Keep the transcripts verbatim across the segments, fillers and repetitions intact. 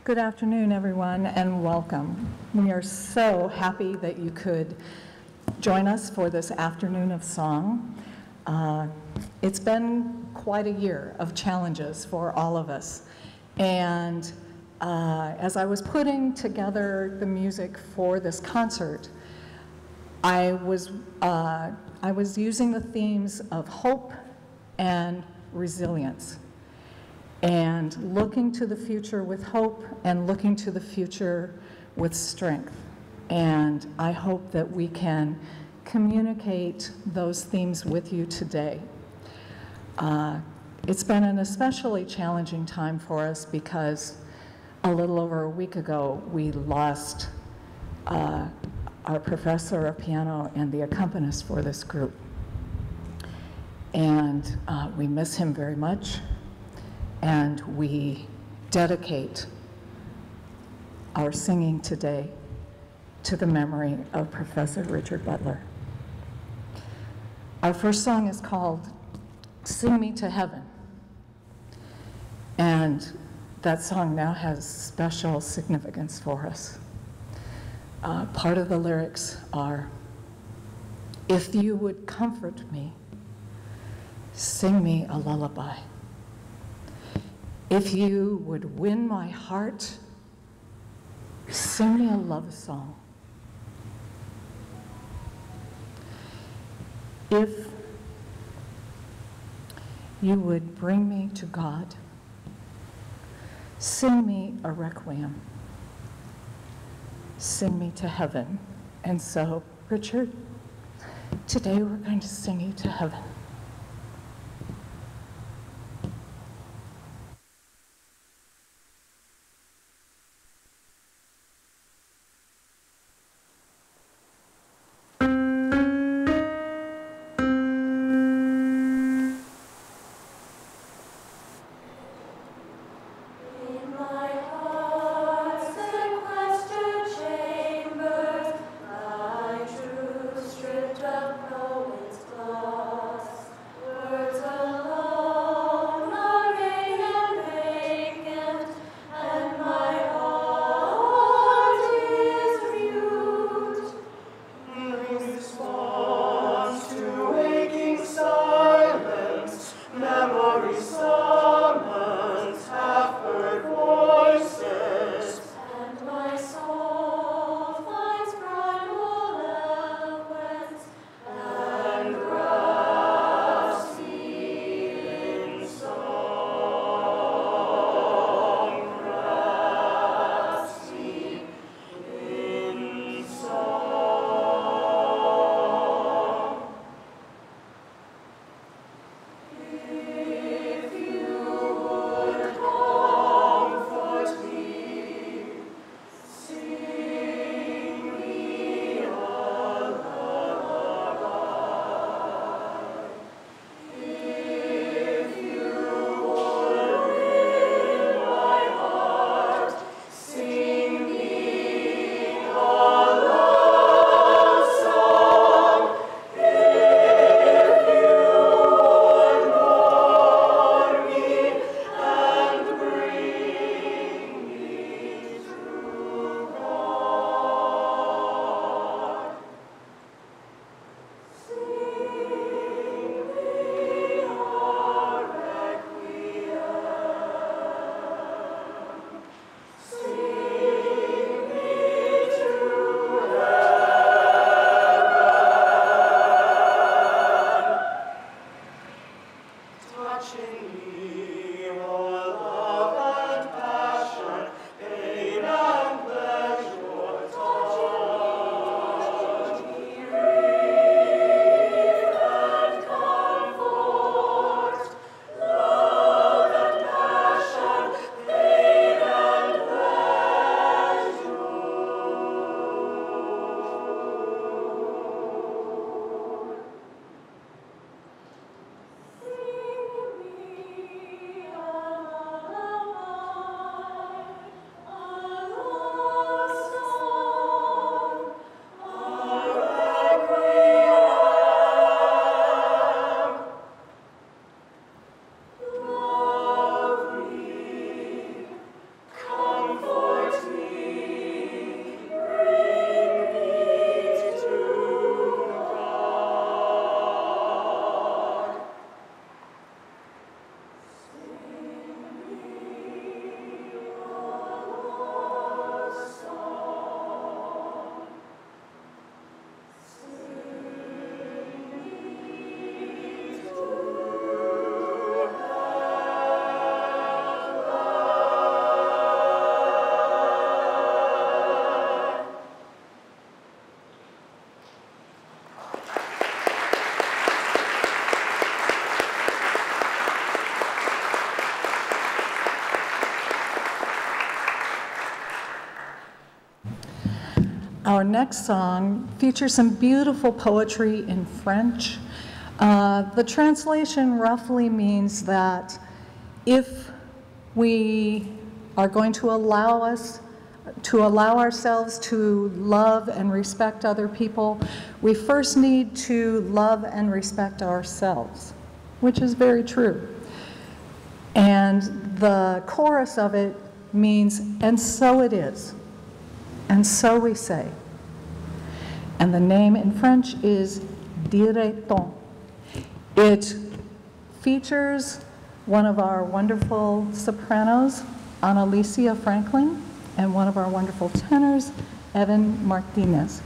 Good afternoon, everyone, and welcome. We are so happy that you could join us for this afternoon of song. Uh, it's been quite a year of challenges for all of us. And uh, as I was putting together the music for this concert, I was, uh, I was using the themes of hope and resilience, and looking to the future with hope and looking to the future with strength. And I hope that we can communicate those themes with you today. Uh, it's been an especially challenging time for us because a little over a week ago, we lost uh, our professor of piano and the accompanist for this group. And uh, we miss him very much. And we dedicate our singing today to the memory of Professor Richard Butler. Our first song is called Sing Me to Heaven. And that song now has special significance for us. Uh, part of the lyrics are, if you would comfort me, sing me a lullaby. If you would win my heart, sing me a love song. If you would bring me to God, sing me a requiem. Sing me to heaven. And so, Richard, today we're going to sing you to heaven. Stripped of poet's gloss. our next song features some beautiful poetry in French. Uh, the translation roughly means that if we are going to allow us to allow ourselves to love and respect other people, we first need to love and respect ourselves, which is very true. And the chorus of it means, and so it is, and so we say. And the name in French is Dirait-on. It features one of our wonderful sopranos, Annalicia Franklin, and one of our wonderful tenors, Evan Martinez.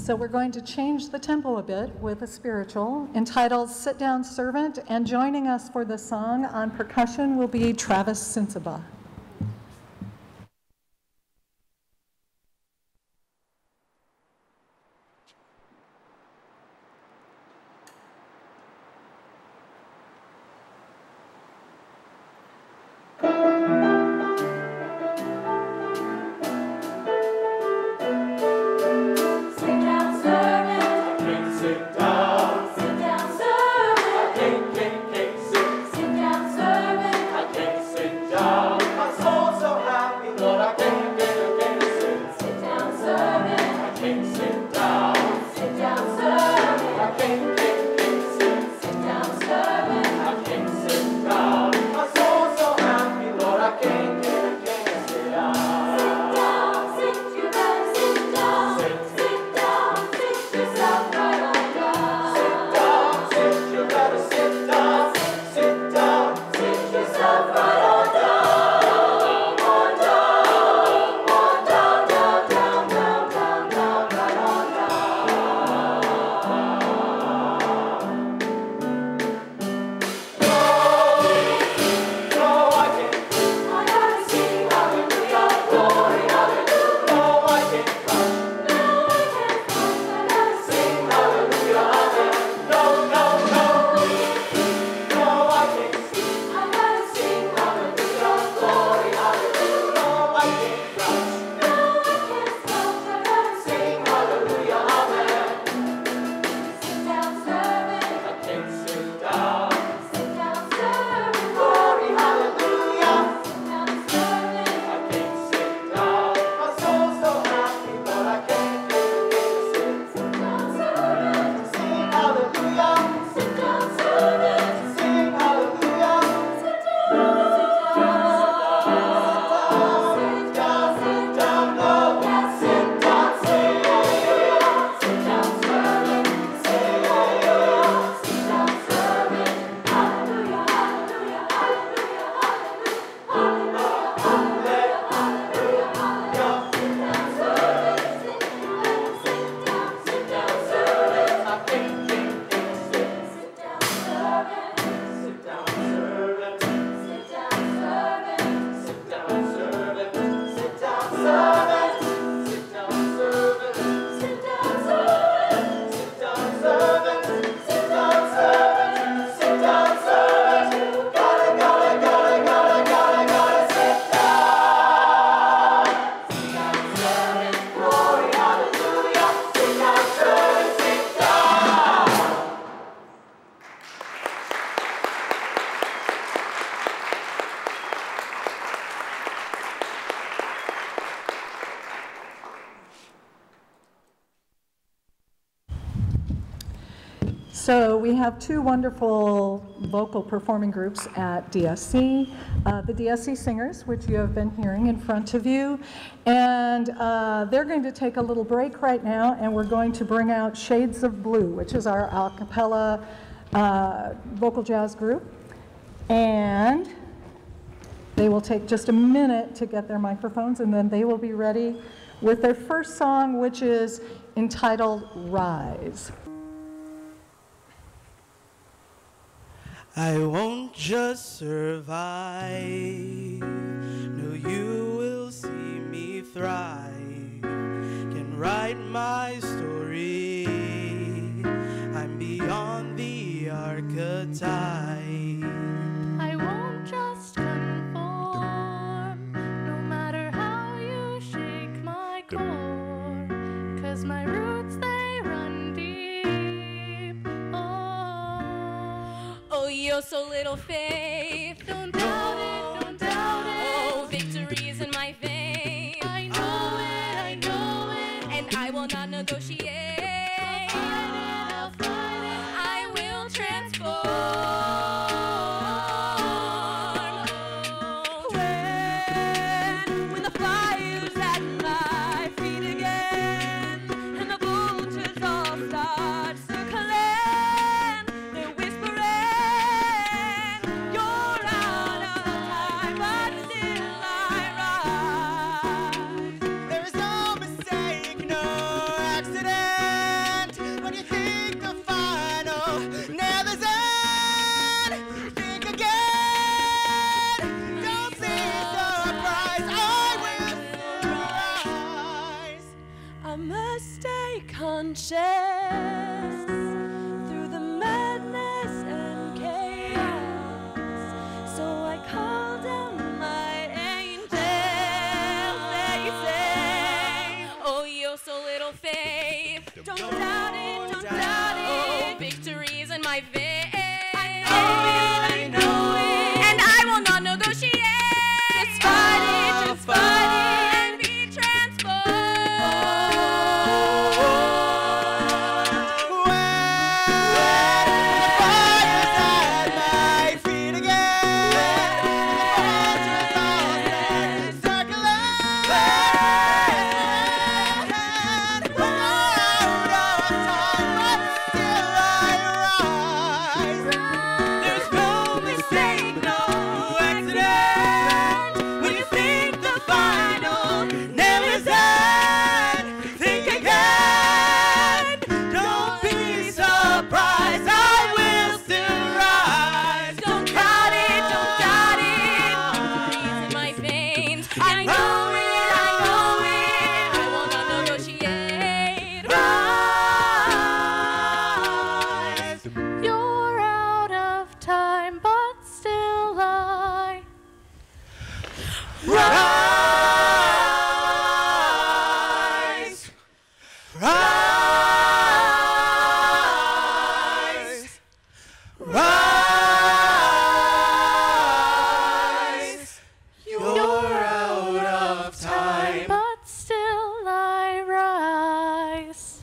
So we're going to change the tempo a bit with a spiritual entitled Sit Down Servant, and joining us for the song on percussion will be Travis Sinsaba. So we have two wonderful vocal performing groups at D S C, uh, the D S C Singers, which you have been hearing in front of you, and uh, they're going to take a little break right now, and we're going to bring out Shades of Blue, which is our a cappella uh, vocal jazz group, and they will take just a minute to get their microphones, and then they will be ready with their first song, which is entitled Rise. I won't just survive, no, you will see me thrive, can write my story, I'm beyond the archetype. I won't just conform, no matter how you shake my core, 'cause my roots, they run deep. Oh, oh, you're so little faith, don't doubt it, don't doubt it. Oh, victory's in my veins. I know it, I know it, and I will not negotiate. I'll fight it, I'll fight it, I will transform. When, when the fire's at my feet again, and the vultures all start circling, they're whispering, you're out rest through the madness and chaos. So I call down my angels. They say, Oh, you're so little faith. don't doubt it, don't doubt it. Oh, victory's in my veins. I know it, I know it. And I will not negotiate. Just fight it, just fight it. And be transformed. Don't doubt it, don't doubt it. Victory's in my veins. I know it, I know it. I will not negotiate. Rise. You're out of time, but still I rise. Rise, rise. You're out of time. But still I rise.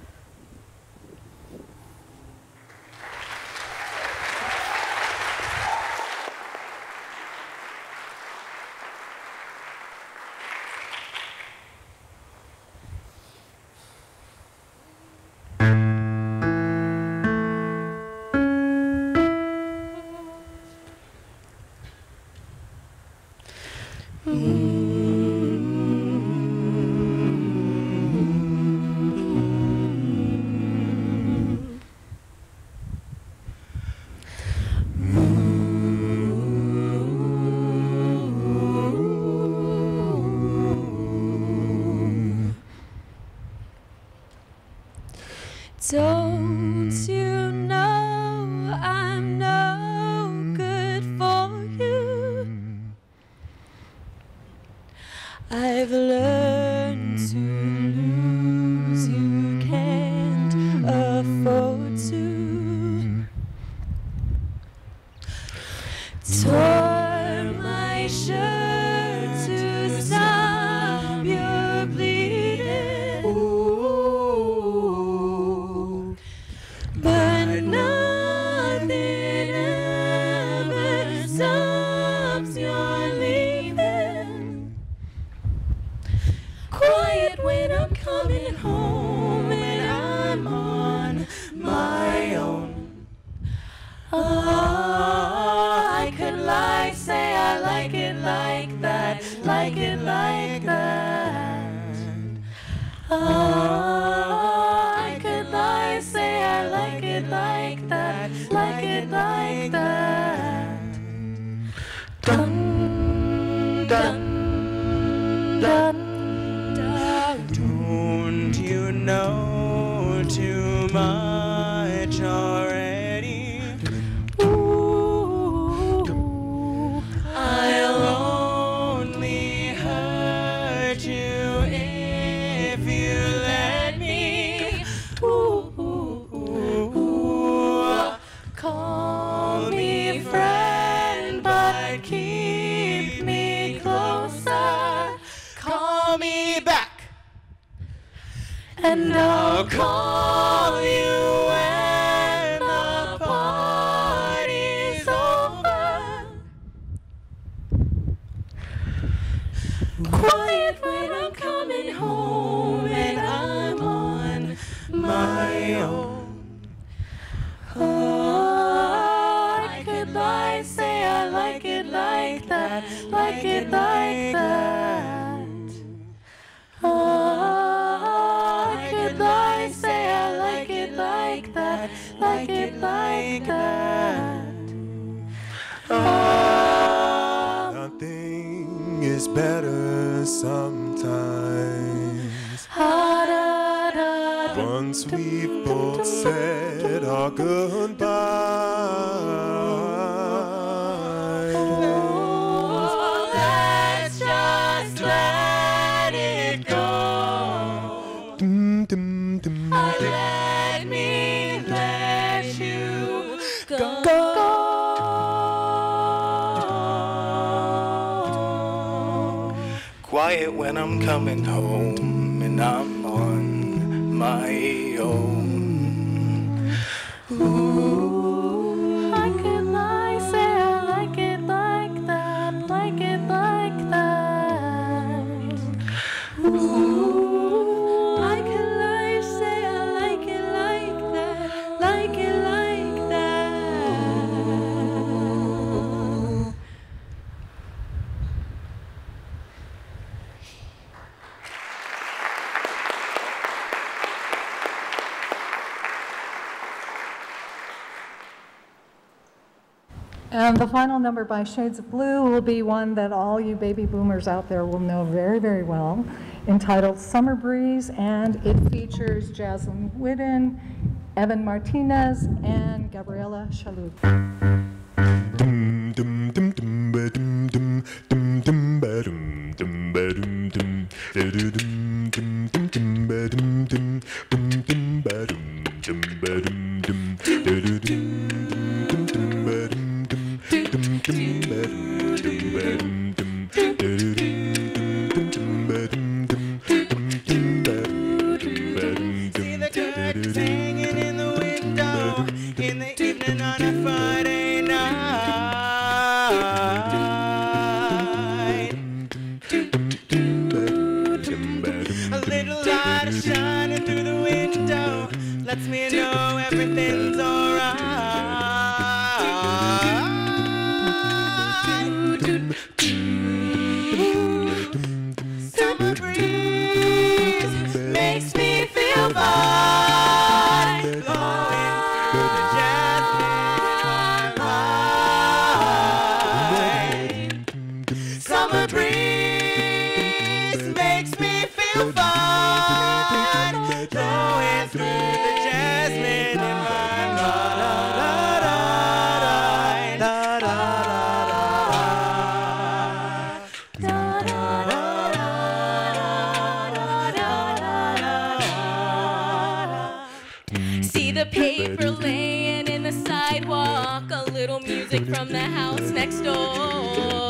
Don't you know I'm no good for you? I've learned to lose, you can't afford to. Tore my shirt to stop your bleeding. Ooh. But nothing ever stops your leaving. Quiet when I'm coming home and I'm on my own. Oh, I could lie, say I like it like that, like it like that. Oh, I could lie, say I like it like that, like it like that. Dun, dun, dun, dun. Don't you know too much already? Ooh, I'll only hurt you if you let me. ooh, ooh. Call me friend, but keep me closer. Call me back, And I'll call you when the party's over. Quiet when I'm coming home and I'm on my own. Oh, I could lie, say I like it like that, like it like that. Oh, I could lie, say I like it like that, like it like that. Oh, Nothing is better sometimes. ha, da, da, da. One once we've both said our goodbyes. Oh, let's just let it go. Dum, dum, dum, Let me let you go. Quiet when I'm coming home and I'm on my own. Ooh. I could lie, say I like it like that, like it like that. Ooh. I could lie, say I like it like that, like it like that. And the final number by Shades of Blue will be one that all you baby boomers out there will know very, very well, entitled Summer Breeze, and it features Jaslyn Whitten, Evan Martinez, and Gabriela Chalut. dum, dum, dum, dum, ba, dum, dum, dum, dum, ba, dum, dum, ba, dum, dum, da, do, dum, dum, dum, dum, ba, dum, dum, dum, dum, ba, dum, dum, ba, dum, dum, da, do, dum, dum, dum, dum, ba, dum, dum, dum, dum, ba, dum, dum, ba, dum, dum, da, do, dum, dum, dum, ba, dum, dum, dum, dum, ba, dum, ba, dum, See the dum, da, do, curtains dum, hanging in the window in the evening on a Friday night. A little light is shining through the window, lets me know everything's alright. Summer breeze makes me feel fine, blowing through the jasmine vine. Summer breeze makes me feel fine, blowing through the jasmine in my mind. See the paper laying in the sidewalk, a little music from the house next door.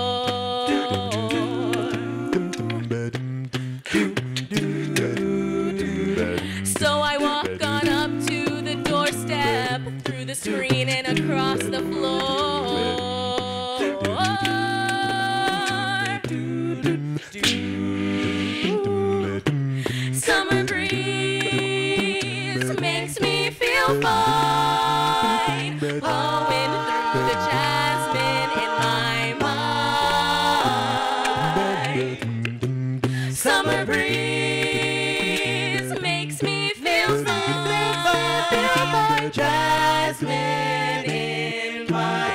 So I walk on up to the doorstep, through the screen and across the floor. Summer breeze makes me feel fine, blowing through the jasmine in my mind. Summer breeze makes me feel fine, jasmine in my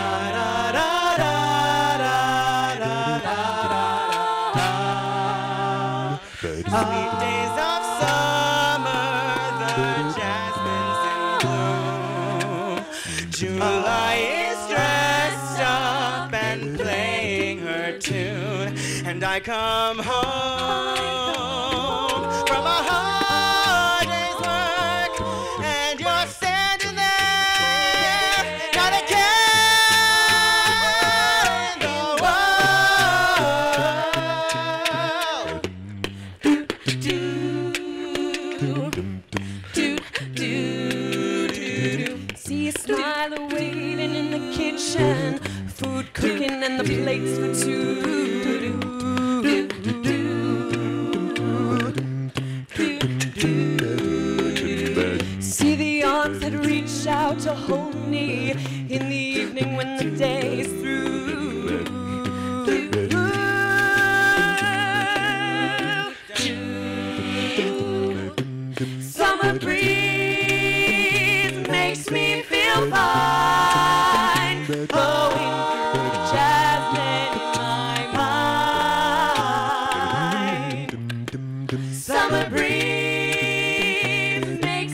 Sweet days of summer, the jasmine's in bloom. July is dressed up and playing her tune, and I come home from a hard day's work, and you're standing there, not a care in the world. See a smiler waiting in the kitchen, food cooking and the plates for two. See the arms that reach out to hold me in the evening when the day is through. Summer breeze makes me feel fine, blowing through the jasmine in my mind. Summer breeze makes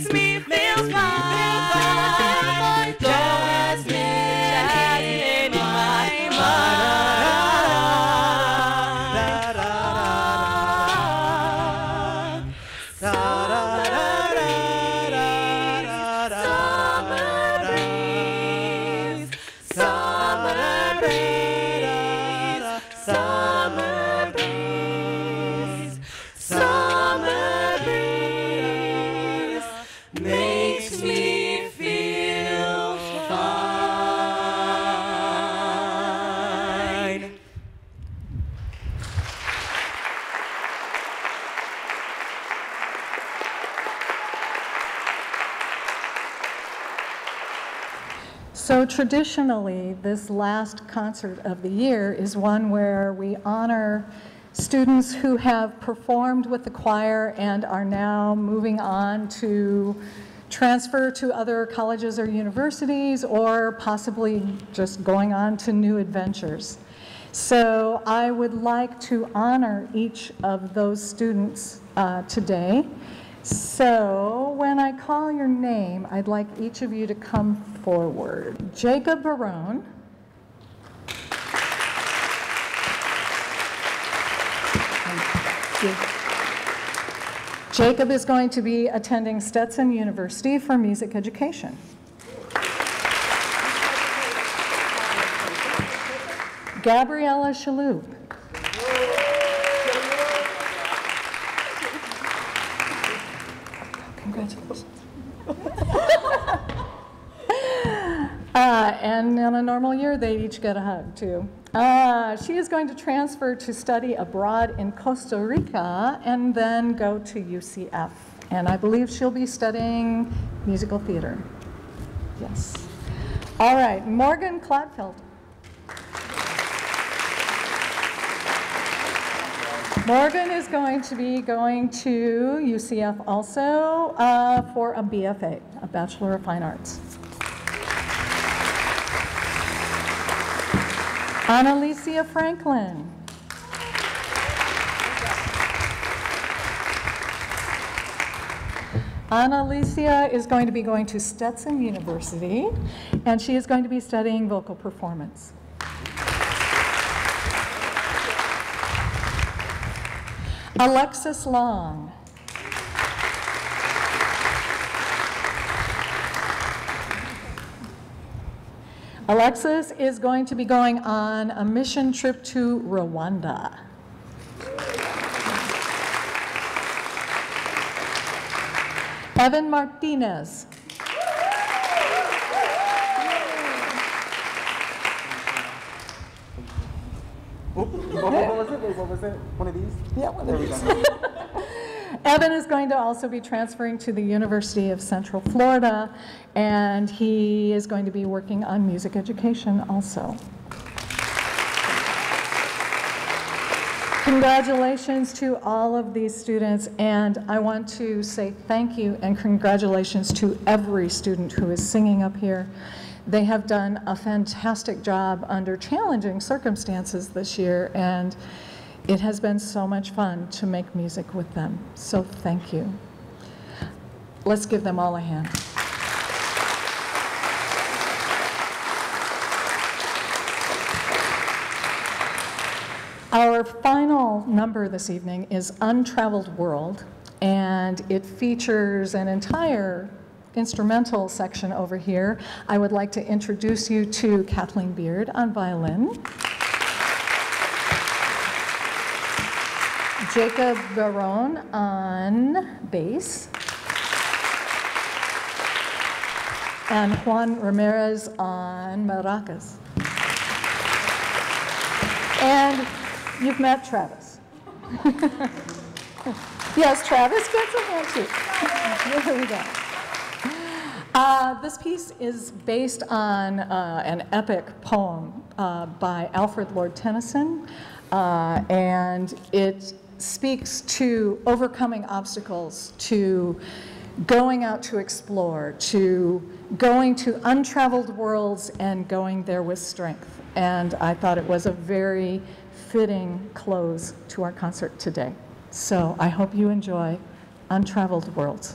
makes me feel fine. So traditionally, this last concert of the year is one where we honor students who have performed with the choir and are now moving on to transfer to other colleges or universities, or possibly just going on to new adventures. So I would like to honor each of those students uh, today. So when I call your name, I'd like each of you to come forward. Jacob Barone. Jacob is going to be attending Stetson University for music education. Gabriella Shalhoub. Congratulations. uh, and in a normal year, they each get a hug, too. Uh, she is going to transfer to study abroad in Costa Rica and then go to U C F. And I believe she'll be studying musical theater. Yes. All right, Morgan Clodfeldt. Morgan is going to be going to U C F also uh, for a B F A, a Bachelor of Fine Arts. Annalicia Franklin. Annalicia is going to be going to Stetson University, and she is going to be studying vocal performance. Alexis Long. Alexis is going to be going on a mission trip to Rwanda. Evan Martinez. What was it? What was it? One of these? Yeah, one of these. Evan is going to also be transferring to the University of Central Florida, and he is going to be working on music education also. Congratulations to all of these students, and I want to say thank you and congratulations to every student who is singing up here. They have done a fantastic job under challenging circumstances this year, and it has been so much fun to make music with them. So thank you. Let's give them all a hand. Our final number this evening is Untraveled World, and it features an entire instrumental section over here. I would like to introduce you to Kathleen Beard on violin, Jacob Barone on bass, and Juan Ramirez on maracas. And you've met Travis. Yes, Travis gets a hand too. Here we go. Uh, this piece is based on uh, an epic poem uh, by Alfred Lord Tennyson, uh, and it speaks to overcoming obstacles, to going out to explore, to going to untraveled worlds and going there with strength. And I thought it was a very fitting close to our concert today. So I hope you enjoy Untraveled Worlds.